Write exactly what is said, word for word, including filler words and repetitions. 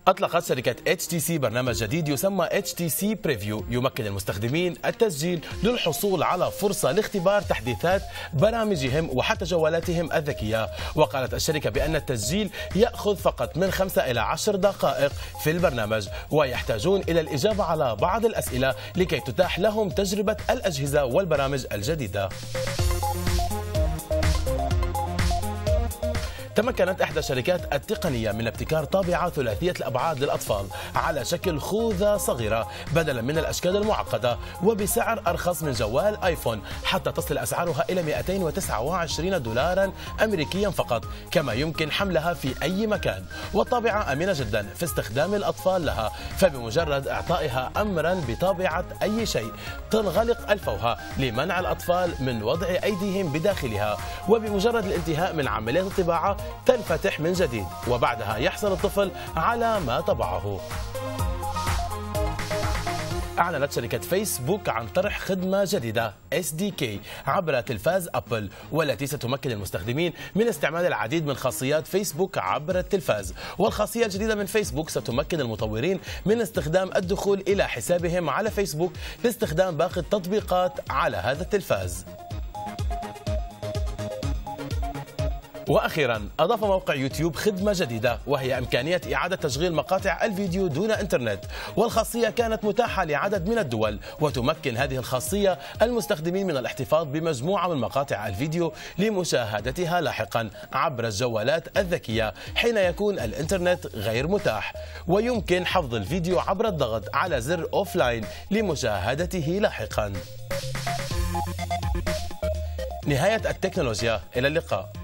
أطلقت شركة إتش تي سي برنامج جديد يسمى إتش تي سي Preview، يمكن المستخدمين التسجيل للحصول على فرصة لاختبار تحديثات برامجهم وحتى جوالاتهم الذكية. وقالت الشركة بأن التسجيل يأخذ فقط من خمسة إلى عشر دقائق في البرنامج، ويحتاجون إلى الإجابة على بعض الأسئلة لكي تتاح لهم تجربة الأجهزة والبرامج الجديدة. تمكنت إحدى الشركات التقنية من ابتكار طابعة ثلاثية الأبعاد للأطفال على شكل خوذة صغيرة بدلا من الأشكال المعقدة، وبسعر أرخص من جوال آيفون، حتى تصل أسعارها إلى مئتين وتسعة وعشرين دولارا أمريكيا فقط، كما يمكن حملها في أي مكان. والطابعة أمنة جدا في استخدام الأطفال لها، فبمجرد إعطائها أمرا بطابعة أي شيء تنغلق الفوهة لمنع الأطفال من وضع أيديهم بداخلها، وبمجرد الانتهاء من عملية الطباعة تنفتح من جديد، وبعدها يحصل الطفل على ما طبعه. أعلنت شركة فيسبوك عن طرح خدمة جديدة إس دي كي عبر تلفاز أبل، والتي ستمكن المستخدمين من استعمال العديد من خاصيات فيسبوك عبر التلفاز. والخاصية الجديدة من فيسبوك ستمكن المطورين من استخدام الدخول إلى حسابهم على فيسبوك لاستخدام باقي التطبيقات على هذا التلفاز. وأخيرا أضاف موقع يوتيوب خدمة جديدة، وهي إمكانية إعادة تشغيل مقاطع الفيديو دون إنترنت، والخاصية كانت متاحة لعدد من الدول، وتمكن هذه الخاصية المستخدمين من الاحتفاظ بمجموعة من مقاطع الفيديو لمشاهدتها لاحقا عبر الجوالات الذكية حين يكون الإنترنت غير متاح، ويمكن حفظ الفيديو عبر الضغط على زر أوفلاين لمشاهدته لاحقا. نهاية التكنولوجيا، إلى اللقاء.